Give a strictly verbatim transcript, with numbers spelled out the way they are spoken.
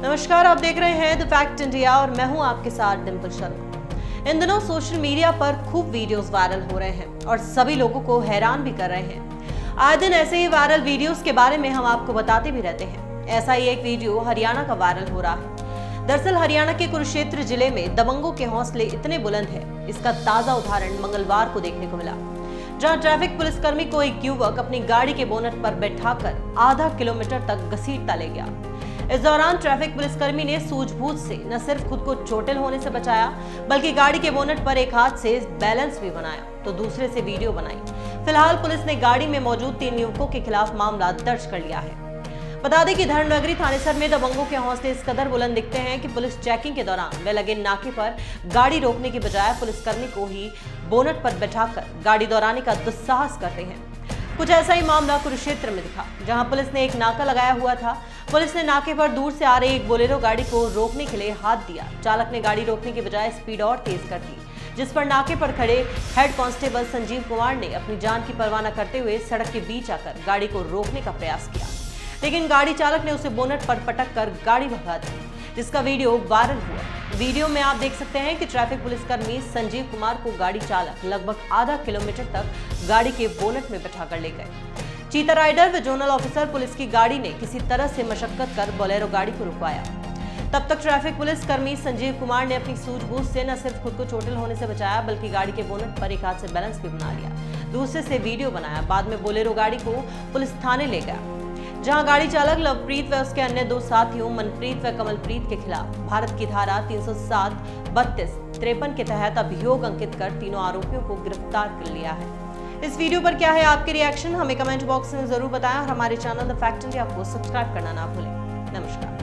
नमस्कार, आप देख रहे हैं द फैक्ट इंडिया और मैं हूं आपके साथ डिंपल शर्मा। इन दिनों सोशल मीडिया पर खूब वीडियोस वायरल हो रहे हैं और सभी लोगों को हैरान भी कर रहे हैं। आए दिन ऐसे ही वायरल वीडियोस के बारे में हम आपको बताते भी रहते हैं। ऐसा ही एक वीडियो हरियाणा का वायरल हो रहा है। दरअसल हरियाणा के कुरुक्षेत्र जिले में दबंगों के हौसले इतने बुलंद है, इसका ताजा उदाहरण मंगलवार को देखने को मिला, जहां ट्रैफिक पुलिसकर्मी को एक युवक अपनी गाड़ी के बोनट पर बैठाकर आधा किलोमीटर तक घसीटता ले गया। इस दौरान ट्रैफिक पुलिसकर्मी ने सूझबूझ से न सिर्फ खुद को चोटिल होने से बचाया, बल्कि गाड़ी के बोनट पर एक हाथ से बैलेंस भी बनाया तो दूसरे से वीडियो बनाई। फिलहाल पुलिस ने गाड़ी में मौजूद तीन युवकों के खिलाफ मामला दर्ज कर लिया है। बता दें कि धर्मनगरी थानेसर में दबंगों के हौसले इस कदर बुलंद दिखते हैं कि पुलिस चेकिंग के दौरान वे लगे नाके पर गाड़ी रोकने की बजाय पुलिसकर्मी को ही बोनट पर बैठाकर गाड़ी दौड़ाने का दुस्साहस करते हैं। कुछ ऐसा ही मामला कुरुक्षेत्र में दिखा, जहां पुलिस ने एक नाका लगाया हुआ था। पुलिस ने नाके पर दूर से आ रही एक बोलेरो गाड़ी को रोकने के लिए हाथ दिया। चालक ने गाड़ी रोकने की बजाय स्पीड और तेज कर दी, जिस पर नाके पर खड़े हेड कांस्टेबल संजीव कुमार ने अपनी जान की परवाह न करते हुए सड़क के बीच आकर गाड़ी को रोकने का प्रयास किया, लेकिन गाड़ी चालक ने उसे बोनट पर पटक कर गाड़ी भगा दी, जिसका वीडियो वायरल हुआ। वीडियो में आप देख सकते हैं कि ट्रैफिक पुलिसकर्मी संजीव कुमार को गाड़ी चालक लगभग आधा किलोमीटर तक गाड़ी के बोनट में बैठाकर ले गए। चीता राइडर व जोनल ऑफिसर पुलिस की गाड़ी ने किसी तरह से मशक्कत कर बोलेरो गाड़ी को रुकवाया। तब तक ट्रैफिक पुलिसकर्मी संजीव कुमार ने अपनी सूझबूझ से न सिर्फ खुद को चोटिल होने से बचाया, बल्कि गाड़ी के बोनट पर एक हाथ से बैलेंस भी बना लिया, दूसरे से वीडियो बनाया। बाद में बोलेरो गाड़ी को पुलिस थाने ले गया, जहां गाड़ी चालक लवप्रीत व उसके अन्य दो साथियों मनप्रीत व कमलप्रीत के खिलाफ भारत की धारा तीन सौ सात, बत्तीस, तिरपन के तहत अभियोग अंकित कर तीनों आरोपियों को गिरफ्तार कर लिया है। इस वीडियो पर क्या है आपके रिएक्शन, हमें कमेंट बॉक्स में जरूर बताएं और हमारे चैनल द फैक्ट इंडिया को सब्सक्राइब करना ना भूलें। नमस्कार।